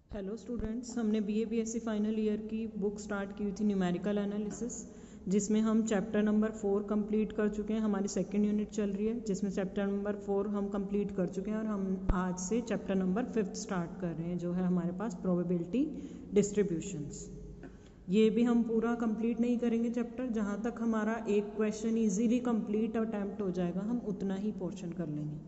Hello students, हमने BA BSc final year की book start की हुई थी न्यूमेरिकल एनालिसिस, जिसमें हम चैप्टर नंबर 4 कंप्लीट कर चुके हैं। हमारी सेकंड यूनिट चल रही है जिसमें चैप्टर नंबर 4 हम कंप्लीट कर चुके हैं और हम आज से चैप्टर नंबर 5 स्टार्ट कर रहे हैं, जो है हमारे पास प्रोबेबिलिटी डिस्ट्रीब्यूशंस। ये भी हम पूरा कंप्लीट नहीं करेंगे चैप्टर, जहाँ तक हमारा एक क्वेश्चन ईजीली कंप्लीट अटैम्प्ट हो जाएगा हम उतना ही पोर्शन कर लेंगे।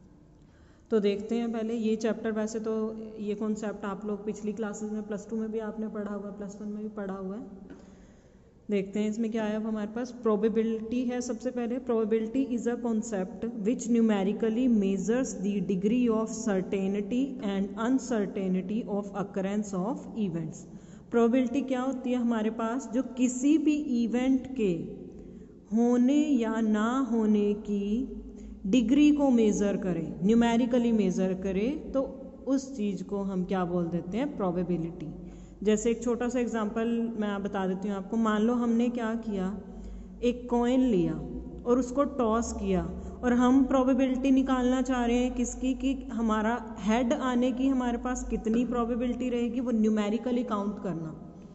तो देखते हैं पहले ये चैप्टर। वैसे तो ये कॉन्सेप्ट आप लोग पिछली क्लासेस में +2 में भी आपने पढ़ा हुआ है, +1 में भी पढ़ा हुआ है। देखते हैं इसमें क्या है। अब हमारे पास प्रोबेबिलिटी है। सबसे पहले probability is a concept which numerically measures the degree of certainty and uncertainty of occurrence of events. Probability क्या होती है हमारे पास, जो किसी भी इवेंट के होने या ना होने की डिग्री को मेज़र करें, न्यूमेरिकली मेज़र करें, तो उस चीज़ को हम क्या बोल देते हैं, प्रोबेबिलिटी। जैसे एक छोटा सा एग्जांपल मैं बता देती हूँ आपको। मान लो हमने क्या किया, एक कॉइन लिया और उसको टॉस किया और हम प्रोबेबिलिटी निकालना चाह रहे हैं किसकी, कि हमारा हेड आने की हमारे पास कितनी प्रोबेबिलिटी रहेगी, वो न्यूमेरिकली काउंट करना,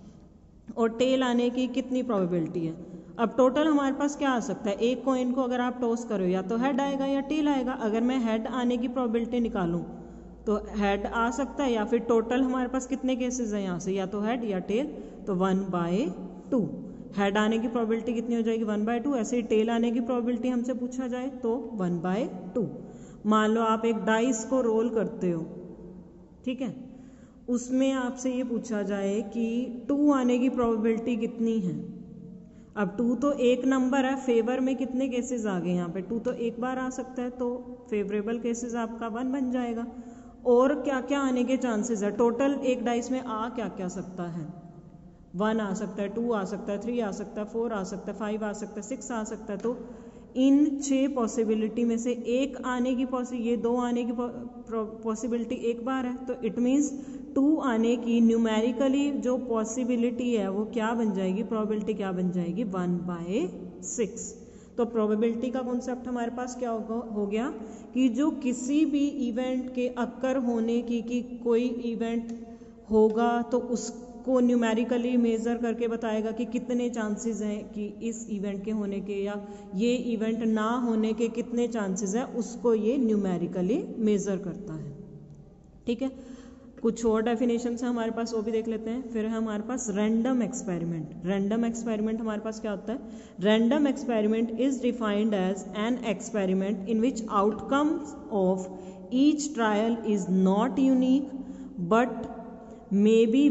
और टेल आने की कितनी प्रोबेबिलिटी है। अब टोटल हमारे पास क्या आ सकता है, एक कॉइन को अगर आप टॉस करो या तो हेड आएगा या टेल आएगा। अगर मैं हेड आने की प्रोबेबिलिटी निकालूं तो हेड आ सकता है, या फिर टोटल हमारे पास कितने केसेस हैं यहाँ से, या तो हेड या टेल, तो 1/2। हेड आने की प्रोबेबिलिटी कितनी हो जाएगी, 1/2। ऐसे ही टेल आने की प्रोबेबिलिटी हमसे पूछा जाए तो 1/2। मान लो आप एक डाइस को रोल करते हो, ठीक है, उसमें आपसे ये पूछा जाए कि 2 आने की प्रोबेबिलिटी कितनी है। अब 2 तो एक नंबर है, फेवर में कितने केसेस आ गए यहाँ पे, 2 तो एक बार आ सकता है, तो फेवरेबल केसेस आपका 1 बन जाएगा। और क्या क्या आने के चांसेस है, टोटल एक डाइस में आ क्या क्या सकता है, 1 आ सकता है, 2 आ सकता है, 3 आ सकता है, 4 आ सकता है, 5 आ सकता है, 6 आ सकता है। तो इन 6 पॉसिबिलिटी में से एक आने की ये 2 आने की पॉसिबिलिटी एक बार है, तो इट मीन्स 2 आने की न्यूमेरिकली जो पॉसिबिलिटी है वो क्या बन जाएगी, प्रोबेबिलिटी क्या बन जाएगी, 1/6। तो प्रोबेबिलिटी का कॉन्सेप्ट हमारे पास क्या हो गया कि जो किसी भी इवेंट के अक्कर होने की, कि कोई इवेंट होगा तो उसको न्यूमेरिकली मेज़र करके बताएगा कि कितने चांसेस हैं कि इस इवेंट के होने के, या ये इवेंट ना होने के कितने चांसेस हैं, उसको ये न्यूमेरिकली मेज़र करता है। ठीक है, कुछ और डेफिनेशन है हमारे पास, वो भी देख लेते हैं। फिर है हमारे पास रैंडम एक्सपेरिमेंट। रैंडम एक्सपेरिमेंट हमारे पास क्या होता है, random experiment is defined as an experiment in which outcomes of each trial is not unique but may be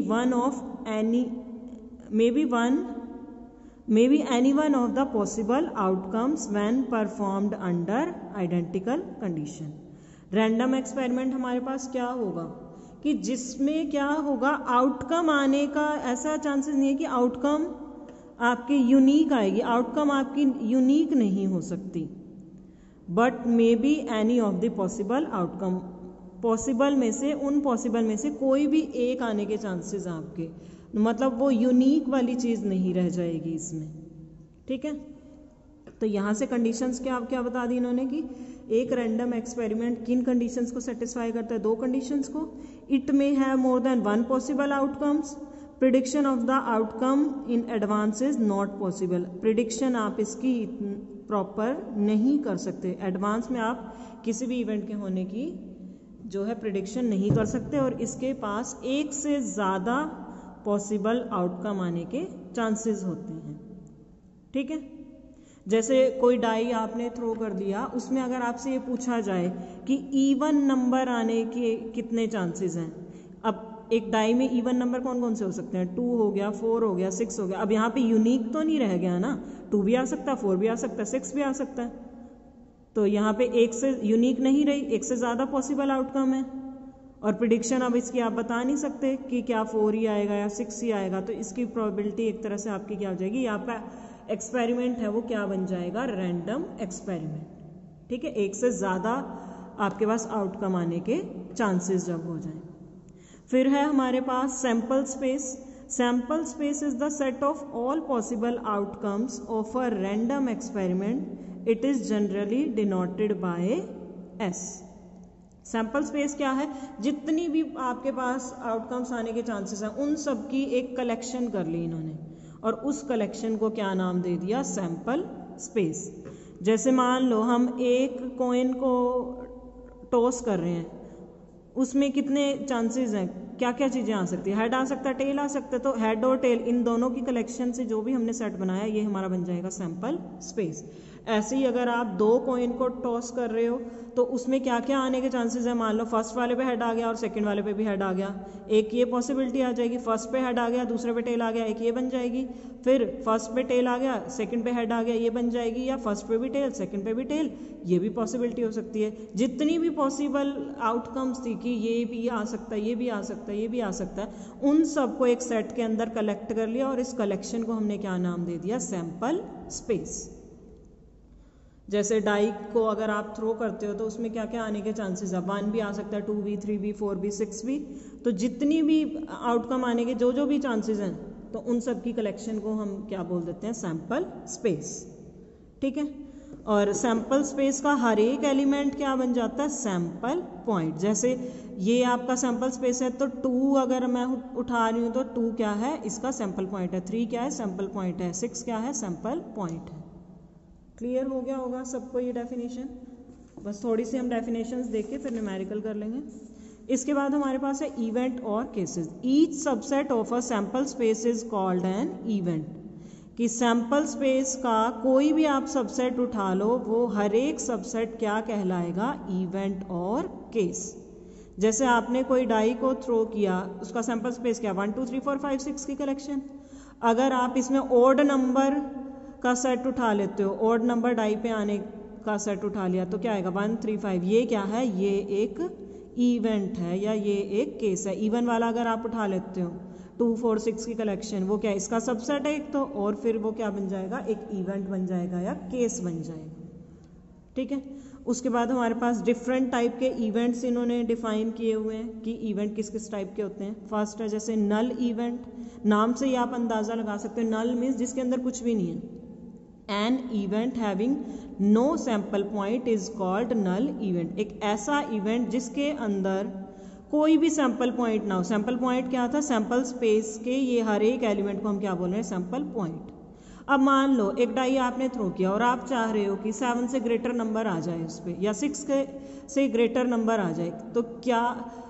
any one of the possible outcomes when performed under identical condition। Random experiment हमारे पास क्या होगा कि जिसमें क्या होगा, outcome आने का ऐसा चांसेस नहीं है कि आउटकम आपकी यूनिक आएगी, आउटकम आपकी यूनिक नहीं हो सकती, but may be any of the possible outcome, possible में से, उन पॉसिबल में से कोई भी एक आने के चांसेस आपके, मतलब वो यूनिक वाली चीज़ नहीं रह जाएगी इसमें। ठीक है, तो यहाँ से कंडीशंस क्या बता दी इन्होंने कि एक रैंडम एक्सपेरिमेंट किन कंडीशंस को सेटिस्फाई करता है, 2 कंडीशंस को। It may have more than 1 possible outcomes, prediction of the outcome in advance is not possible. Prediction आप इसकी प्रॉपर नहीं कर सकते, एडवांस में आप किसी भी इवेंट के होने की जो है प्रिडिक्शन नहीं कर सकते, और इसके पास एक से ज़्यादा पॉसिबल आउटकम आने के चांसेस होते हैं। ठीक है, जैसे कोई डाई आपने थ्रो कर दिया, उसमें अगर आपसे ये पूछा जाए कि इवन नंबर आने के कितने चांसेस हैं। अब एक डाई में इवन नंबर कौन कौन से हो सकते हैं, 2 हो गया, 4 हो गया, 6 हो गया। अब यहाँ पे यूनिक तो नहीं रह गया ना, 2 भी आ सकता है, 4 भी आ सकता है, 6 भी आ सकता है, तो यहाँ पे एक से यूनिक नहीं रही, एक से ज़्यादा पॉसिबल आउटकम है। और प्रिडिक्शन अब इसकी आप बता नहीं सकते कि क्या 4 ही आएगा या 6 ही आएगा, तो इसकी प्रोबेबिलिटी एक तरह से आपकी क्या हो जाएगी, यहाँ पे एक्सपेरिमेंट है वो क्या बन जाएगा, रैंडम एक्सपेरिमेंट। ठीक है, एक से ज़्यादा आपके पास आउटकम आने के चांसेस जब हो जाए। फिर है हमारे पास sample space. Sample space is the set of all possible outcomes of a random experiment. It is generally denoted by S। Sample space क्या है, जितनी भी आपके पास आउटकम्स आने के चांसेस हैं उन सब की एक कलेक्शन कर ली इन्होंने, और उस कलेक्शन को क्या नाम दे दिया, सैंपल स्पेस। जैसे मान लो हम एक कॉइन को टॉस कर रहे हैं, उसमें कितने चांसेस हैं, क्या क्या चीज़ें आ सकती है, हेड आ सकता है, टेल आ सकता है, तो हेड और टेल इन दोनों की कलेक्शन से जो भी हमने सेट बनाया ये हमारा बन जाएगा सैंपल स्पेस। ऐसे ही अगर आप दो कॉइन को टॉस कर रहे हो तो उसमें क्या क्या आने के चांसेस हैं, मान लो फर्स्ट वाले पे हेड आ गया और सेकंड वाले पे भी हेड आ गया, एक ये पॉसिबिलिटी आ जाएगी, फर्स्ट पे हेड आ गया दूसरे पे टेल आ गया, एक ये बन जाएगी, फिर फर्स्ट पे टेल आ गया सेकंड पे हेड आ गया, ये बन जाएगी, या फर्स्ट पे भी टेल सेकंड पे भी टेल, ये भी पॉसिबिलिटी हो सकती है। जितनी भी पॉसिबल आउटकम्स थी कि ये भी आ सकता है, ये भी आ सकता है, ये भी आ सकता है, उन सबको एक सेट के अंदर कलेक्ट कर लिया और इस कलेक्शन को हमने क्या नाम दे दिया, सैंपल स्पेस। जैसे डाई को अगर आप थ्रो करते हो तो उसमें क्या क्या आने के चांसेस है, 1 भी आ सकता है, 2 भी, 3 भी, 4 भी, 6 भी, तो जितनी भी आउटकम आने के जो जो भी चांसेस हैं तो उन सब की कलेक्शन को हम क्या बोल देते हैं, सैंपल स्पेस। ठीक है, और सैंपल स्पेस का हर एक एलिमेंट क्या बन जाता है, सैंपल पॉइंट। जैसे ये आपका सैंपल स्पेस है तो 2 अगर मैं उठा रही हूँ तो 2 क्या है, इसका सैंपल पॉइंट है, 3 क्या है, सैंपल पॉइंट है, 6 क्या है, सैंपल पॉइंट है। क्लियर हो गया होगा सबको ये डेफिनेशन, बस थोड़ी सी हम डेफिनेशंस देख के फिर न्यूमेरिकल कर लेंगे। इसके बाद हमारे पास है इवेंट और cases. Each subset of a sample space is called an event, कि सैंपल स्पेस का कोई भी आप सबसेट उठा लो वो हर एक सबसेट क्या कहलाएगा, इवेंट और केस। जैसे आपने कोई डाई को थ्रो किया, उसका सैंपल स्पेस क्या, 1 2 3 4 5 6 की कलेक्शन। अगर आप इसमें ऑड नंबर का सेट उठा लेते हो, ऑड नंबर डाई पे आने का सेट उठा लिया तो क्या आएगा, 1 3 5, ये क्या है, ये एक इवेंट है या ये एक केस है। इवन वाला अगर आप उठा लेते हो 2 4 6 की कलेक्शन, वो क्या है, इसका सबसेट है एक तो, और फिर वो क्या बन जाएगा, एक इवेंट बन जाएगा या केस बन जाएगा। ठीक है, उसके बाद हमारे पास डिफरेंट टाइप के इवेंट्स इन्होंने डिफाइन किए हुए हैं कि इवेंट किस किस टाइप के होते हैं। फर्स्ट है जैसे नल इवेंट, नाम से ही आप अंदाजा लगा सकते हो, नल मीन्स जिसके अंदर कुछ भी नहीं है। An event having no sample point is called null event। एक ऐसा इवेंट जिसके अंदर कोई भी सैंपल पॉइंट ना हो। सैंपल पॉइंट क्या था, सैंपल स्पेस के ये हर एक एलिमेंट को हम क्या बोल रहे हैं, सैंपल पॉइंट। अब मान लो एक डाई आपने थ्रो किया और आप चाह रहे हो कि 7 से ग्रेटर नंबर आ जाए उस पर, या 6 से ग्रेटर नंबर आ जाए, तो क्या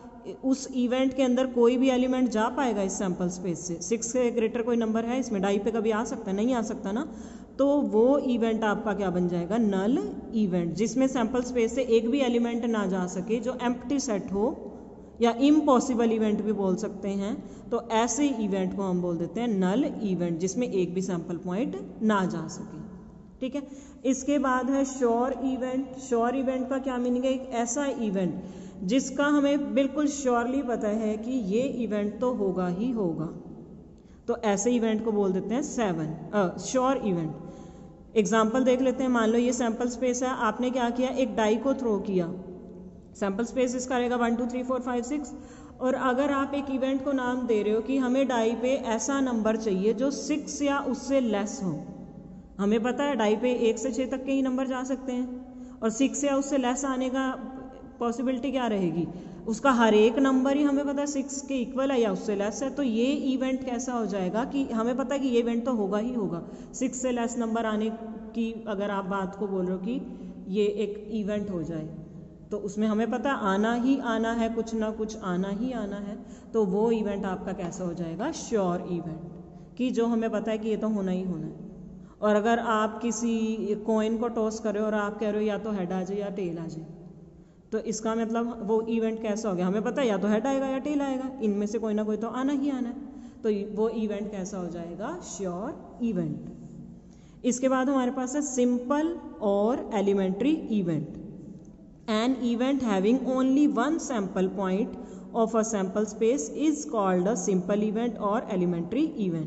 उस इवेंट के अंदर कोई भी एलिमेंट जा पाएगा इस सैंपल स्पेस से? 6 से ग्रेटर कोई नंबर है इसमें, डाई पे कभी आ सकता है, नहीं आ सकता ना, तो वो इवेंट आपका क्या बन जाएगा, नल इवेंट, जिसमें सैंपल स्पेस से एक भी एलिमेंट ना जा सके, जो एम्प्टी सेट हो, या इम्पॉसिबल इवेंट भी बोल सकते हैं। तो ऐसे इवेंट को हम बोल देते हैं नल इवेंट, जिसमें एक भी सैंपल पॉइंट ना जा सके। ठीक है, इसके बाद है श्योर इवेंट। श्योर इवेंट का क्या मीनिंग है, एक ऐसा इवेंट जिसका हमें बिल्कुल श्योरली पता है कि ये इवेंट तो होगा ही होगा, तो ऐसे इवेंट को बोल देते हैं श्योर इवेंट। एग्जाम्पल देख लेते हैं, मान लो ये सैंपल स्पेस है, आपने क्या किया, एक डाई को थ्रो किया, सैंपल स्पेस इसका रहेगा 1 2 3 4 5 6, और अगर आप एक इवेंट को नाम दे रहे हो कि हमें डाई पे ऐसा नंबर चाहिए जो 6 या उससे लेस हो, हमें पता है डाई पे 1 से 6 तक के ही नंबर जा सकते हैं, और 6 या उससे लेस आने का पॉसिबिलिटी क्या रहेगी, उसका हर एक नंबर ही हमें पता है 6 के इक्वल है या उससे लेस है। तो ये इवेंट कैसा हो जाएगा कि हमें पता है कि ये इवेंट तो होगा ही होगा, 6 से लेस नंबर आने की अगर आप बात को बोल रहे हो कि ये एक इवेंट हो जाए, तो उसमें हमें पता है आना ही आना है, कुछ ना कुछ आना ही आना है, तो वो इवेंट आपका कैसा हो जाएगा, श्योर इवेंट, कि जो हमें पता है कि ये तो होना ही होना है। और अगर आप किसी कॉइन को टॉस कर रहे हो और आप कह रहे हो या तो हेड आ जाए या टेल आ जाए, तो इसका मतलब वो इवेंट कैसा हो गया, हमें पता है या तो हेड आएगा या टेल आएगा, इनमें से कोई ना कोई तो आना ही आना है, तो वो इवेंट कैसा हो जाएगा, श्योर इवेंट। इसके बाद हमारे पास है सिंपल और elementary event. An event having only one sample point of a sample space is called a simple event और एलिमेंट्री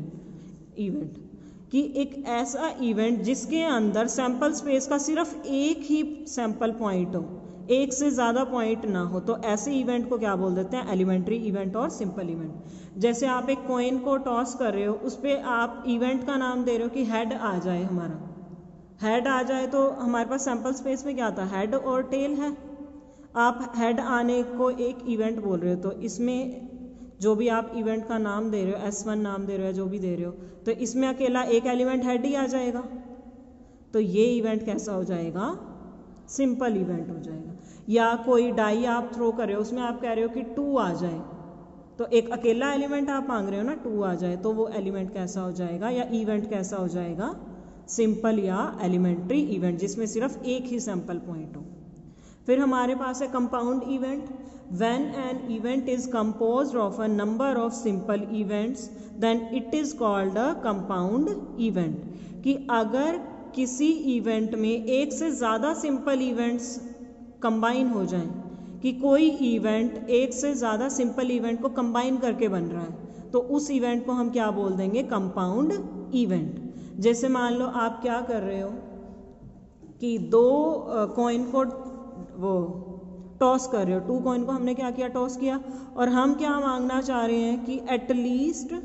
इवेंट कि एक ऐसा इवेंट जिसके अंदर सैंपल स्पेस का सिर्फ एक ही सैंपल पॉइंट हो, एक से ज़्यादा पॉइंट ना हो, तो ऐसे इवेंट को क्या बोल देते हैं, एलिमेंट्री इवेंट और सिंपल इवेंट। जैसे आप एक कॉइन को टॉस कर रहे हो, उस पर आप इवेंट का नाम दे रहे हो कि हेड आ जाए, हमारा हेड आ जाए, तो हमारे पास सैंपल स्पेस में क्या आता है, हेड और टेल है। आप हेड आने को एक इवेंट बोल रहे हो, तो इसमें जो भी आप इवेंट का नाम दे रहे हो, S1 नाम दे रहे हो, जो भी दे रहे हो, तो इसमें अकेला एक एलिमेंट हेड ही आ जाएगा, तो ये इवेंट कैसा हो जाएगा, सिंपल इवेंट हो जाएगा। या कोई डाई आप थ्रो कर रहे हो, उसमें आप कह रहे हो कि 2 आ जाए, तो एक अकेला एलिमेंट आप मांग रहे हो ना, 2 आ जाए, तो वो एलिमेंट कैसा हो जाएगा या इवेंट कैसा हो जाएगा, सिंपल या एलिमेंट्री इवेंट, जिसमें सिर्फ एक ही सैंपल पॉइंट हो। फिर हमारे पास है compound event. When an event is composed of a number of simple events then it is called a compound event. कि अगर किसी इवेंट में एक से ज़्यादा सिंपल इवेंट्स कंबाइन हो जाएं, कि कोई इवेंट एक से ज़्यादा सिंपल इवेंट को कंबाइन करके बन रहा है, तो उस इवेंट को हम क्या बोल देंगे, कंपाउंड इवेंट। जैसे मान लो आप क्या कर रहे हो कि 2 कॉइन को वो टॉस कर रहे हो, 2 कॉइन को हमने क्या किया, टॉस किया, और हम क्या मांगना चाह रहे हैं कि एटलीस्ट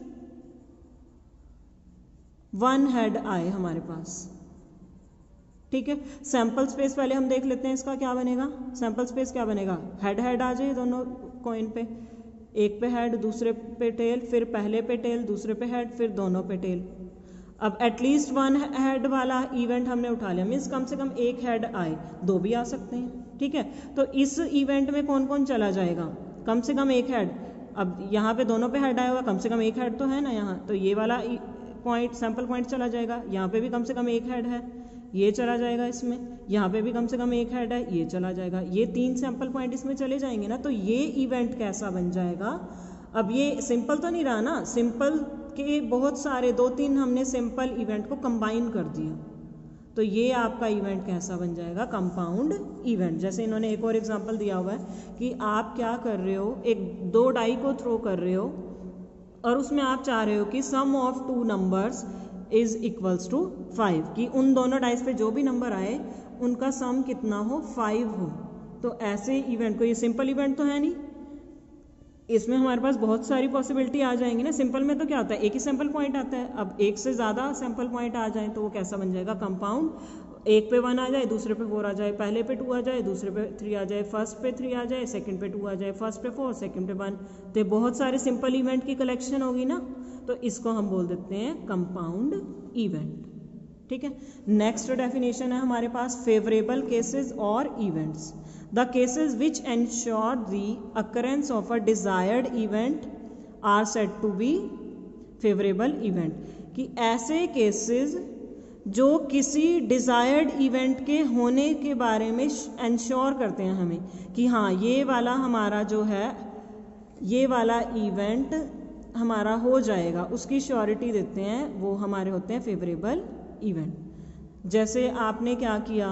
1 हेड आए हमारे पास। ठीक है, सैंपल स्पेस पहले हम देख लेते हैं, इसका क्या बनेगा, सैंपल स्पेस क्या बनेगा, हेड हेड आ जाए दोनों कॉइन पे, एक पे हेड दूसरे पे टेल, फिर पहले पे टेल दूसरे पे हेड, फिर दोनों पे टेल। अब एटलीस्ट 1 हेड वाला इवेंट हमने उठा लिया, मीन्स कम से कम एक हेड आए, 2 भी आ सकते हैं। ठीक है, तो इस इवेंट में कौन कौन चला जाएगा, कम से कम एक हेड। अब यहाँ पे दोनों पे हेड आया हुआ, कम से कम एक हेड तो है ना यहाँ, तो ये वाला पॉइंट सैंपल पॉइंट चला जाएगा, यहाँ पे भी कम से कम एक हेड है, ये चला जाएगा इसमें, यहाँ पे भी कम से कम एक हेड है, ये चला जाएगा, ये 3 सैंपल पॉइंट इसमें चले जाएंगे ना, तो ये इवेंट कैसा बन जाएगा। अब ये सिंपल तो नहीं रहा ना, सिंपल के बहुत सारे 2-3 हमने सिंपल इवेंट को कंबाइन कर दिया, तो ये आपका इवेंट कैसा बन जाएगा, कंपाउंड इवेंट। जैसे इन्होंने एक और एग्जांपल दिया हुआ है कि आप क्या कर रहे हो, 2 डाई को थ्रो कर रहे हो और उसमें आप चाह रहे हो कि sum of 2 numbers is equals to 5, कि उन दोनों डाइस पे जो भी नंबर आए उनका सम कितना हो, 5 हो। तो ऐसे इवेंट को, ये सिंपल इवेंट तो है नहीं, इसमें हमारे पास बहुत सारी पॉसिबिलिटी आ जाएंगी ना। सिंपल में तो क्या होता है, एक ही सैंपल पॉइंट आता है, अब एक से ज़्यादा सैंपल पॉइंट आ जाए तो वो कैसा बन जाएगा, कंपाउंड। एक पे 1 आ जाए, दूसरे पे 4 आ जाए, पहले पे 2 आ जाए, दूसरे पे 3 आ जाए, फर्स्ट पे 3 आ जाए, सेकंड पे 2 आ जाए, फर्स्ट पे 4, सेकंड पे 1, तो बहुत सारे सिंपल इवेंट की कलेक्शन होगी ना, तो इसको हम बोल देते हैं कंपाउंड इवेंट। ठीक है, नेक्स्ट डेफिनेशन है हमारे पास फेवरेबल केसेस और events. The cases which ensure the occurrence of a desired event are said to be favorable event। कि ऐसे केसेस जो किसी डिज़ायर्ड इवेंट के होने के बारे में इंश्योर करते हैं हमें कि हाँ ये वाला हमारा जो है, ये वाला इवेंट हमारा हो जाएगा, उसकी श्योरिटी देते हैं, वो हमारे होते हैं फेवरेबल इवेंट। जैसे आपने क्या किया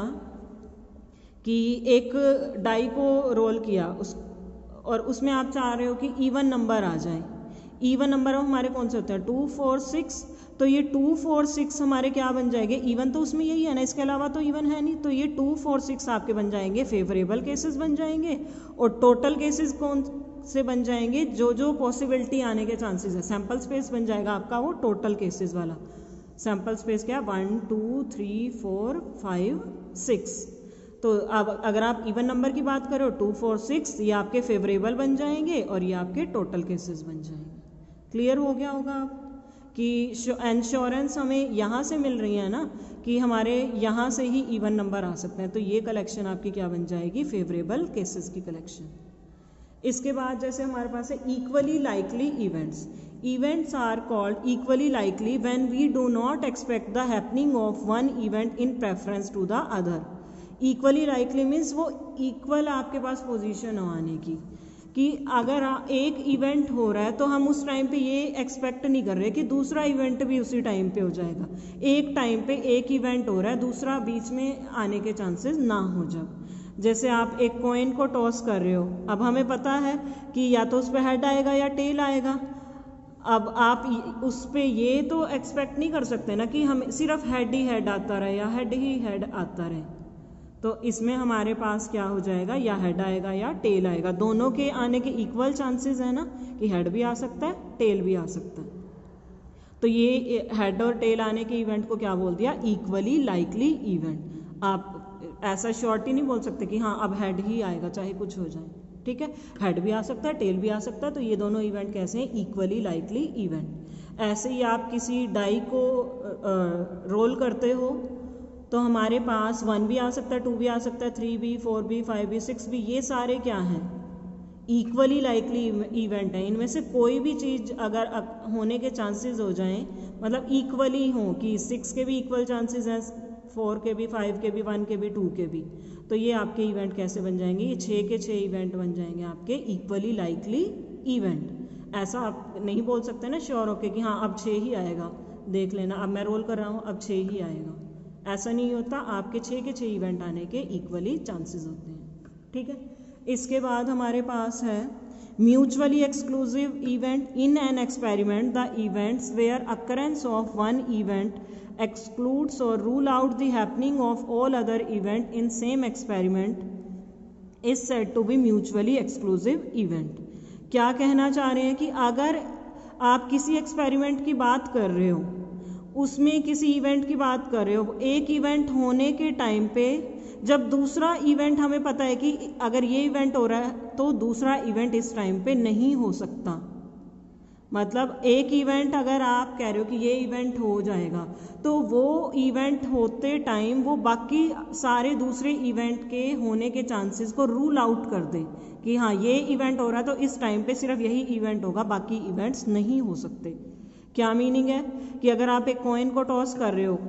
कि एक डाई को रोल किया और उसमें आप चाह रहे हो कि इवन नंबर आ जाए। इवन नंबर हमारे कौन से होते हैं, 2, 4, 6, तो ये 2, 4, 6 हमारे क्या बन जाएंगे, इवन तो उसमें यही है ना, इसके अलावा तो इवन है नहीं, तो ये 2, 4, 6 आपके बन जाएंगे फेवरेबल केसेस बन जाएंगे। और टोटल केसेस कौन से बन जाएंगे, जो जो पॉसिबिलिटी आने के चांसेस है, सैंपल स्पेस बन जाएगा आपका वो टोटल केसेस वाला। सैंपल स्पेस क्या, 1, 2, 3, 4, 5, 6। तो अब अगर आप इवन नंबर की बात करो, 2, 4, 6, ये आपके फेवरेबल बन जाएंगे और ये आपके टोटल केसेस बन जाएंगे। क्लियर हो गया होगा आप कि इंश्योरेंस हमें यहाँ से मिल रही है ना, कि हमारे यहाँ से ही इवन नंबर आ सकते हैं, तो ये कलेक्शन आपकी क्या बन जाएगी, फेवरेबल केसेस की कलेक्शन। इसके बाद जैसे हमारे पास है equally likely events. Events are called equally likely when we do not expect the happening of one event in preference to the other। Equally likely means वो equal आपके पास पोजीशन हो आने की, कि अगर एक इवेंट हो रहा है तो हम उस टाइम पे ये एक्सपेक्ट नहीं कर रहे कि दूसरा इवेंट भी उसी टाइम पे हो जाएगा। एक टाइम पे एक इवेंट हो रहा है, दूसरा बीच में आने के चांसेस ना हो जब। जैसे आप एक कॉइन को टॉस कर रहे हो, अब हमें पता है कि या तो उस पर हेड आएगा या टेल आएगा। अब आप उस पर ये तो एक्सपेक्ट नहीं कर सकते ना कि हम सिर्फ हेड ही हेड आता रहे या हेड ही हेड आता रहे, तो इसमें हमारे पास क्या हो जाएगा, या हेड आएगा या टेल आएगा। दोनों के आने के इक्वल चांसेस है ना, कि हेड भी आ सकता है टेल भी आ सकता है। तो ये हेड और टेल आने के इवेंट को क्या बोल दिया, इक्वली लाइकली इवेंट। आप ऐसा श्योरिटी नहीं बोल सकते कि हाँ अब हेड ही आएगा चाहे कुछ हो जाए, ठीक है। हेड भी आ सकता है, टेल भी आ सकता है, तो ये दोनों इवेंट कैसे हैं, इक्वली लाइकली इवेंट। ऐसे ही आप किसी डाई को रोल करते हो तो हमारे पास 1 भी आ सकता है, 2 भी आ सकता है, 3 भी, 4 भी, 5 भी, 6 भी, ये सारे क्या हैं, इक्वली लाइकली इवेंट है। इनमें से कोई भी चीज़ अगर होने के चांसेस हो जाएं, मतलब इक्वली हो कि 6 के भी इक्वल चांसेस हैं, 4 के भी, 5 के भी, 1 के भी, 2 के भी, तो ये आपके इवेंट कैसे बन जाएंगे, ये 6 के 6 इवेंट बन जाएंगे आपके इक्वली लाइकली इवेंट। ऐसा आप नहीं बोल सकते ना श्योर होके कि हाँ अब 6 ही आएगा, देख लेना अब मैं रोल कर रहा हूँ अब 6 ही आएगा, ऐसा नहीं होता। आपके 6 के 6 इवेंट आने के इक्वली चांसेस होते हैं, ठीक है। इसके बाद हमारे पास है mutually exclusive event. In an experiment the events where occurrence of one event excludes or rule out the happening of all other event in same experiment is said to be mutually exclusive event। क्या कहना चाह रहे हैं कि अगर आप किसी experiment की बात कर रहे हो, उसमें किसी इवेंट की बात कर रहे हो, एक इवेंट होने के टाइम पे जब दूसरा इवेंट हमें पता है कि अगर ये इवेंट हो रहा है तो दूसरा इवेंट इस टाइम पे नहीं हो सकता, मतलब एक इवेंट अगर आप कह रहे हो कि ये इवेंट हो जाएगा तो वो इवेंट होते टाइम वो बाकी सारे दूसरे इवेंट के होने के चांसेस को रूल आउट कर दे कि हाँ ये इवेंट हो रहा है तो इस टाइम पे सिर्फ यही इवेंट होगा, बाकी इवेंट्स नहीं हो सकते। क्या मीनिंग है कि अगर आप एक कॉइन को टॉस कर रहे हो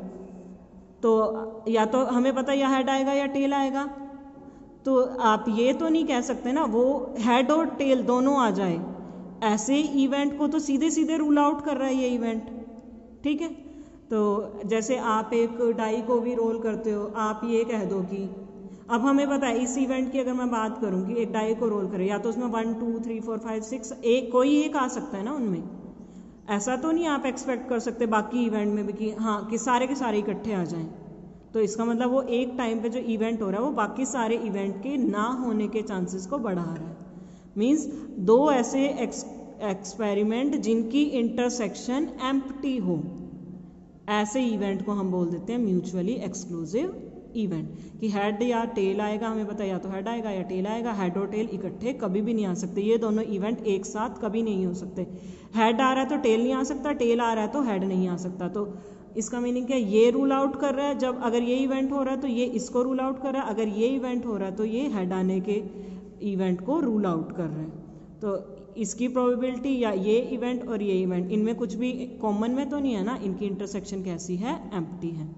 तो या तो हमें पता या हेड आएगा या टेल आएगा, तो आप ये तो नहीं कह सकते ना वो हेड और टेल दोनों आ जाए, ऐसे इवेंट को तो सीधे सीधे रूल आउट कर रहा है ये इवेंट, ठीक है। तो जैसे आप एक डाई को भी रोल करते हो, आप ये कह दो कि अब हमें पता है इस इवेंट की अगर मैं बात करूं कि एक डाई को रोल करे या तो उसमें 1 2 3 4 5 6 एक कोई एक आ सकता है ना उनमें, ऐसा तो नहीं आप एक्सपेक्ट कर सकते बाकी इवेंट में भी कि हाँ कि सारे के सारे इकट्ठे आ जाएं। तो इसका मतलब वो एक टाइम पे जो इवेंट हो रहा है वो बाकी सारे इवेंट के ना होने के चांसेस को बढ़ा रहा है। मीन्स दो ऐसे एक्सपेरिमेंट जिनकी इंटरसेक्शन एम्प्टी हो, ऐसे इवेंट को हम बोल देते हैं म्यूचुअली एक्सक्लूसिव इवेंट। कि हेड या टेल आएगा, हमें पता है या तो हेड आएगा या टेल आएगा, हेड और टेल इकट्ठे कभी भी नहीं आ सकते, ये दोनों इवेंट एक साथ कभी नहीं हो सकते। हेड आ रहा है तो टेल नहीं आ सकता, टेल आ रहा है तो हेड नहीं आ सकता। तो इसका मीनिंग क्या है, ये रूल आउट कर रहा है जब अगर ये इवेंट हो रहा है तो ये इसको रूल आउट कर रहा है, अगर ये इवेंट हो रहा है तो ये हेड आने के इवेंट को रूल आउट कर रहे हैं। तो इसकी प्रोबेबिलिटी या ये इवेंट और ये इवेंट इनमें कुछ भी कॉमन में तो नहीं है ना, इनकी इंटरसेक्शन कैसी है, एम्प्टी है।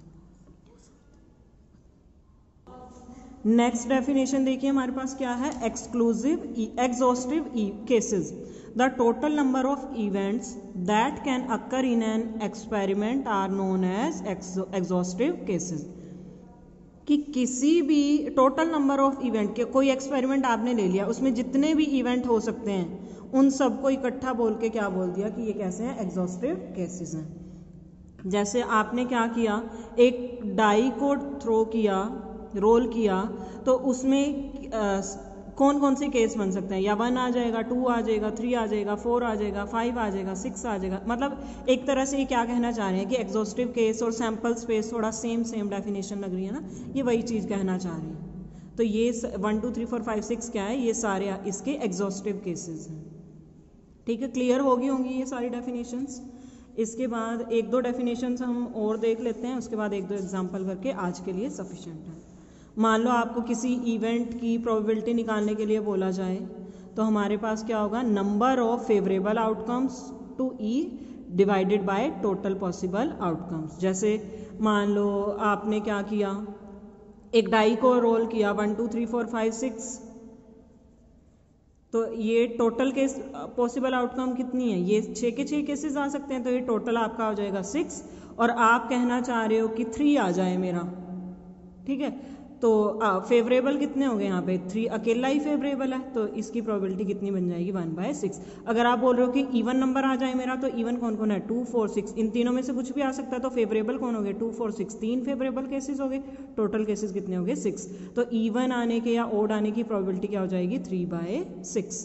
नेक्स्ट डेफिनेशन देखिए हमारे पास क्या है, exclusive exhaustive cases, the total number of events that can occur in an experiment are known as exhaustive cases. कि किसी भी टोटल नंबर ऑफ इवेंट के, कोई एक्सपेरिमेंट आपने ले लिया उसमें जितने भी इवेंट हो सकते हैं उन सबको इकट्ठा बोल के क्या बोल दिया कि ये कैसे हैं, एग्जॉस्टिव केसेस हैं। जैसे आपने क्या किया, एक डाई को थ्रो किया, रोल किया, तो उसमें कौन कौन से केस बन सकते हैं, या 1 आ जाएगा, 2 आ जाएगा, 3 आ जाएगा, 4 आ जाएगा, 5 आ जाएगा, 6 आ जाएगा। मतलब एक तरह से ये क्या कहना चाह रहे हैं कि एग्जॉस्टिव केस और सैंपल स्पेस थोड़ा सेम डेफिनेशन लग रही है ना, ये वही चीज़ कहना चाह रही है। तो ये 1 2 3 4 5 6 क्या है, ये सारे इसके एग्जॉस्टिव केसेस हैं। ठीक है, क्लियर होगी होंगी ये सारी डेफिनेशंस। इसके बाद 1-2 डेफिनेशंस हम और देख लेते हैं, उसके बाद 1-2 एग्जाम्पल करके आज के लिए सफिशिएंट है। मान लो आपको किसी इवेंट की प्रोबेबिलिटी निकालने के लिए बोला जाए तो हमारे पास क्या होगा, number of favourable outcomes to E divided by total possible outcomes. जैसे मान लो आपने क्या किया, एक डाई को रोल किया 1 2 3 4 5 6, तो ये टोटल केस पॉसिबल आउटकम कितनी है, ये 6 के 6 केसेस आ सकते हैं, तो ये टोटल आपका हो जाएगा 6, और आप कहना चाह रहे हो कि 3 आ जाए मेरा। ठीक है, तो फेवरेबल कितने हो गए यहाँ पे, 3 अकेला ही फेवरेबल है, तो इसकी प्रोबेबिलिटी कितनी बन जाएगी, 1/6। अगर आप बोल रहे हो कि इवन नंबर आ जाए मेरा, तो इवन कौन कौन है, 2 4 6, इन तीनों में से कुछ भी आ सकता है, तो फेवरेबल कौन हो गए, 2 4 6, 3 फेवरेबल केसेस हो गए, टोटल केसेस कितने हो गए, 6। तो इवन आने के या ओड आने की प्रोबेबिलिटी क्या हो जाएगी, 3/6।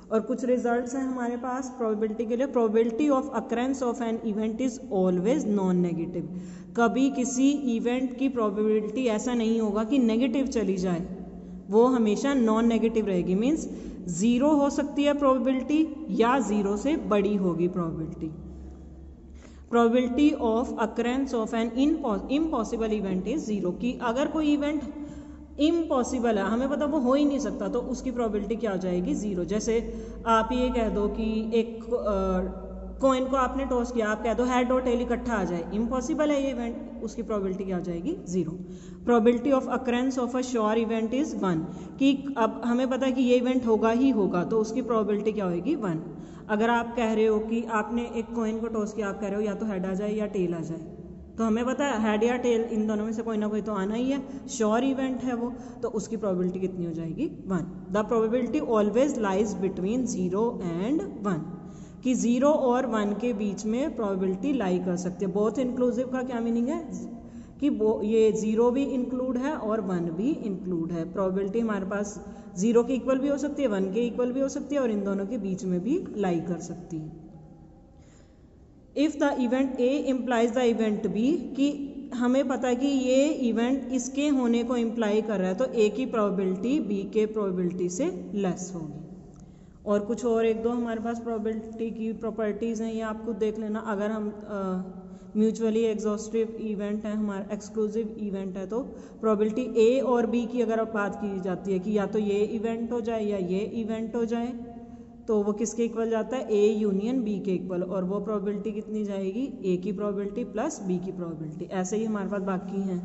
और कुछ रिजल्ट्स हैं हमारे पास प्रोबेबिलिटी के लिए। Probability of occurrence of an event is always non negative. कभी किसी इवेंट की प्रोबेबिलिटी ऐसा नहीं होगा कि नेगेटिव चली जाए, वो हमेशा नॉन नेगेटिव रहेगी। मीन्स 0 हो सकती है प्रोबेबिलिटी या 0 से बड़ी होगी probability. Probability of occurrence of an impossible event is 0, कि अगर कोई इवेंट इम्पॉसिबल है, हमें पता वो हो ही नहीं सकता, तो उसकी प्रोबेबिलिटी क्या हो जाएगी 0। जैसे आप ये कह दो कि एक कॉइन को आपने टॉस किया, आप कह दो हेड और टेल इकट्ठा आ जाए, इम्पॉसिबल है ये इवेंट, उसकी प्रोबेबिलिटी क्या हो जाएगी 0। Probability of occurrence of a sure event is 1, कि अब हमें पता है कि ये इवेंट होगा ही होगा, तो उसकी प्रोबेबिलिटी क्या होगी 1। अगर आप कह रहे हो कि आपने एक कॉइन को टॉस किया, आप कह रहे हो या तो हेड आ जाए या टेल आ जाए, तो हमें पता है हेड या टेल इन दोनों में से कोई ना कोई तो आना ही है, श्योर इवेंट है वो, तो उसकी प्रोबेबिलिटी कितनी हो जाएगी 1। The probability always lies between 0 and 1, कि 0 और 1 के बीच में प्रोबेबिलिटी लाई कर सकते हैं। बोथ इंक्लूसिव का क्या मीनिंग है कि वो ये 0 भी इंक्लूड है और 1 भी इंक्लूड है। प्रोबेबिलिटी हमारे पास 0 के इक्वल भी हो सकती है, 1 के इक्वल भी हो सकती है, और इन दोनों के बीच में भी लाई कर सकती है। If the event A implies the event B, कि हमें पता है कि ये इवेंट इसके होने को इम्प्लाई कर रहा है, तो ए की प्रोबेबिलिटी बी के प्रोबेबिलिटी से लेस होगी। और कुछ और एक दो हमारे पास प्रोबेबिलिटी की प्रॉपर्टीज़ हैं, ये आपको देख लेना। अगर हम म्यूचुअली एग्जॉस्टिव इवेंट है, हमारा एक्सक्लूसिव इवेंट है, तो प्रोबेबिलिटी ए और बी की अगर बात की जाती है कि या तो ये इवेंट हो जाए या ये इवेंट हो जाए, तो वो किसके इक्वल जाता है, ए यूनियन बी के इक्वल, और वो प्रोबेबिलिटी कितनी जाएगी, ए की प्रोबेबिलिटी प्लस बी की प्रोबेबिलिटी। ऐसे ही हमारे पास बाकी हैं,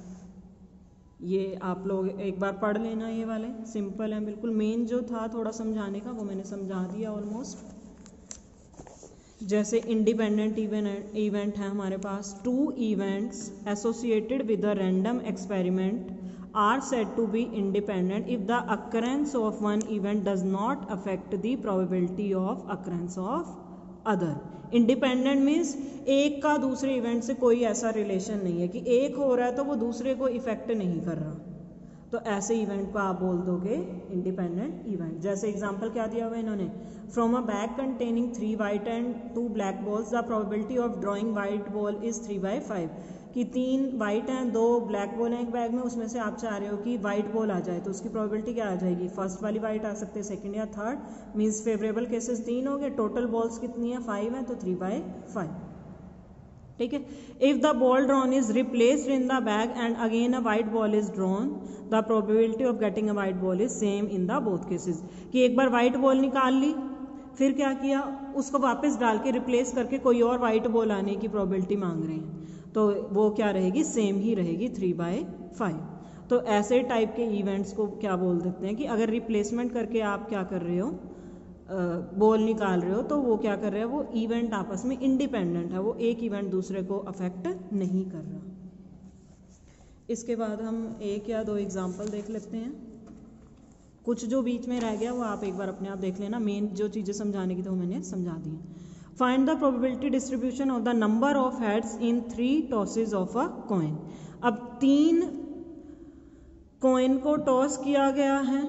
ये आप लोग एक बार पढ़ लेना, ये वाले सिंपल हैं बिल्कुल। मेन जो था थोड़ा समझाने का वो मैंने समझा दिया ऑलमोस्ट। जैसे इंडिपेंडेंट इवेंट है हमारे पास, 2 events associated with a random experiment are said to be independent if the occurrence of one event does not affect the probability of occurrence of other. Independent means एक का दूसरे event से कोई ऐसा relation नहीं है कि एक हो रहा है तो वो दूसरे को इफेक्ट नहीं कर रहा, तो ऐसे इवेंट को आप बोल दोगे इंडिपेंडेंट इवेंट। जैसे एग्जांपल क्या दिया हुआ है इन्होंने, from a bag containing 3 white and 2 black balls the probability of drawing white ball is 3/5, कि 3 वाइट हैं 2 ब्लैक बॉल हैं एक बैग में, उसमें से आप चाह रहे हो कि वाइट बॉल आ जाए, तो उसकी प्रोबेबिलिटी क्या आ जाएगी, फर्स्ट वाली वाइट आ सकते हैं, सेकंड या थर्ड, मींस फेवरेबल केसेस 3 हो गए, टोटल बॉल्स कितनी है 5 है, तो 3/5, ठीक है। If the ball drawn is replaced in the bag and again a white ball is drawn, the probability of getting a white ball is same in the both cases, कि एक बार white ball निकाल ली, फिर क्या किया, उसको वापस डाल के रिप्लेस करके कोई और वाइट बॉल आने की प्रोबेबिलिटी मांग रहे हैं, तो वो क्या रहेगी, सेम ही रहेगी 3/5। तो ऐसे टाइप के इवेंट्स को क्या बोल देते हैं कि अगर रिप्लेसमेंट करके आप क्या कर रहे हो, बॉल निकाल रहे हो, तो वो क्या कर रहे हैं, वो इवेंट आपस में इंडिपेंडेंट है, वो एक इवेंट दूसरे को अफेक्ट नहीं कर रहा। इसके बाद हम 1 या 2 एग्जाम्पल देख लेते हैं, कुछ जो बीच में रह गया वो आप एक बार अपने आप देख लेना, मेन जो चीज़ें समझाने की तो मैंने समझा दी हैं। Find the probability distribution of the number of heads in 3 tosses of a coin. अब 3 कॉइन को टॉस किया गया है,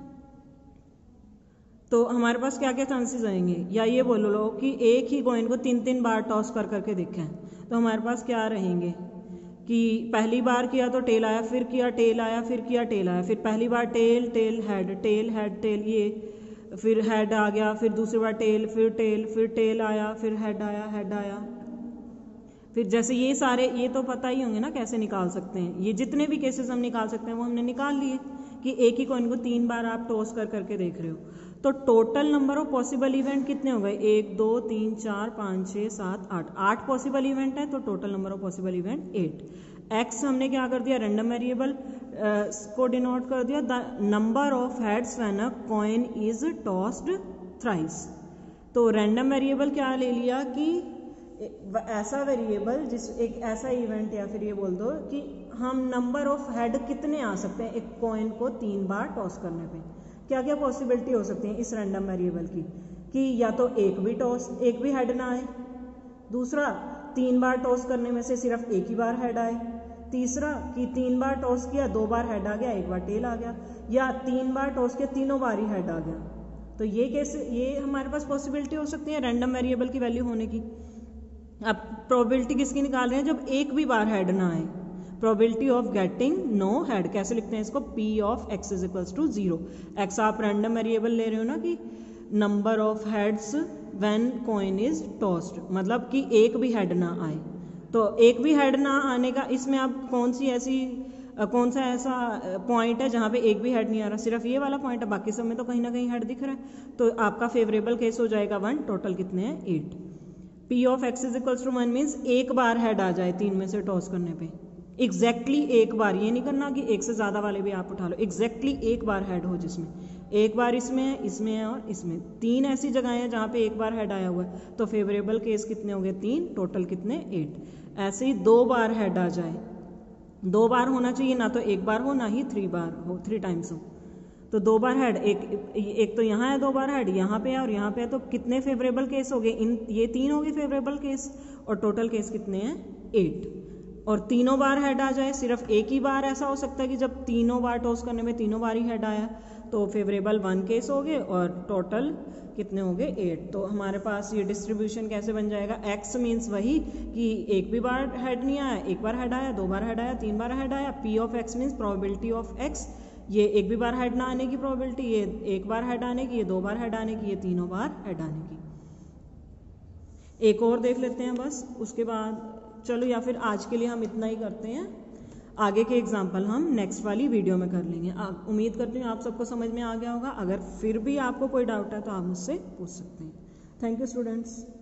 तो हमारे पास क्या क्या चांसेस आएंगे, या ये बोलो लो कि एक ही कॉइन को 3-3 बार टॉस कर करके देखें, तो हमारे पास क्या रहेंगे कि पहली बार किया तो टेल आया, फिर किया टेल आया, फिर किया टेल आया, फिर पहली बार tail tail head tail head tail, ये फिर हेड आ गया, फिर दूसरी बार टेल, फिर टेल आया, फिर हेड आया, हेड आया, फिर जैसे ये सारे, ये तो पता ही होंगे ना कैसे निकाल सकते हैं, ये जितने भी केसेस हम निकाल सकते हैं वो हमने निकाल लिए कि एक ही कॉइन को 3 बार आप टॉस कर करके देख रहे हो, तो total number of possible event कितने हो गए, 1 2 3 4 5 6 7 8 पॉसिबल इवेंट है, तो total number of possible event 8। X हमने क्या कर दिया, रैंडम वेरिएबल को डिनोट कर दिया, the number of heads when a coin is tossed thrice. तो रैंडम वेरिएबल क्या ले लिया कि ऐसा वेरिएबल जिस एक ऐसा इवेंट, या फिर ये बोल दो कि हम नंबर ऑफ हेड कितने आ सकते हैं एक कॉइन को 3 बार टॉस करने पे, क्या क्या पॉसिबिलिटी हो सकती है इस रैंडम वेरिएबल की, कि या तो एक भी हेड ना आए, दूसरा 3 बार टॉस करने में से सिर्फ एक ही बार हेड आए, तीसरा कि 3 बार टॉस किया 2 बार हेड आ गया, 1 बार टेल आ गया, या 3 बार टॉस किया तीनों बार ही हेड आ गया, तो ये कैसे, ये हमारे पास पॉसिबिलिटी हो सकती है रैंडम वेरिएबल की वैल्यू होने की। अब प्रोबेबिलिटी किसकी निकाल रहे हैं, जब एक भी बार हेड ना आए। Probability of getting no head कैसे लिखते हैं इसको, P of x is equals to 0। x आप रैंडम वेरिएबल ले रहे हो ना कि number of heads when coin is tossed, मतलब कि एक भी हेड ना आए। तो एक भी हेड ना आने का इसमें अब कौन सा ऐसा पॉइंट है जहाँ पे एक भी हेड नहीं आ रहा, सिर्फ ये वाला पॉइंट है, बाकी सब में तो कहीं ना कहीं हेड दिख रहा है। तो आपका फेवरेबल केस हो जाएगा 1, टोटल कितने हैं 8। P of x is equals to 1 means एक बार हेड आ जाए 3 में से टॉस करने पे, एग्जैक्टली एक बार, ये नहीं करना कि एक से ज़्यादा वाले भी आप उठा लो, एग्जैक्टली एक बार हेड हो जिसमें एक बार इसमें है, इसमें है और इसमें, 3 ऐसी जगह हैं जहाँ पे एक बार हेड आया हुआ है। तो फेवरेबल केस कितने हो गए 3, टोटल कितने 8। ऐसे ही 2 बार हेड आ जाए, 2 बार होना चाहिए, ना तो एक बार हो ना ही 3 बार हो, 3 टाइम्स हो। तो 2 बार हेड, एक तो यहाँ है 2 बार हेड, यहाँ पे है और यहाँ पे है, तो कितने फेवरेबल केस हो गए, ये 3 हो गए फेवरेबल केस, और टोटल केस कितने हैं 8। और तीनों बार हेड आ जाए, सिर्फ एक ही बार ऐसा हो सकता है कि जब तीनों बार टॉस करने में तीनों बार ही हेड आया, तो फेवरेबल 1 केस हो गए और टोटल कितने हो गए 8। तो हमारे पास ये डिस्ट्रीब्यूशन कैसे बन जाएगा, x मीन्स वही कि एक भी बार हेड नहीं आया, एक बार हेड आया, 2 बार हेड आया, 3 बार हेड आया। P of x means probability of x, ये एक भी बार हेड ना आने की प्रोबेबिलिटी, ये एक बार हेड आने की, ये 2 बार हेड आने की, ये तीनों बार हेड आने की। एक और देख लेते हैं बस, उसके बाद चलो, या फिर आज के लिए हम इतना ही करते हैं, आगे के एग्जाम्पल हम नेक्स्ट वाली वीडियो में कर लेंगे। उम्मीद करती हूँ आप सबको समझ में आ गया होगा। अगर फिर भी आपको कोई डाउट है तो आप मुझसे पूछ सकते हैं। Thank you students.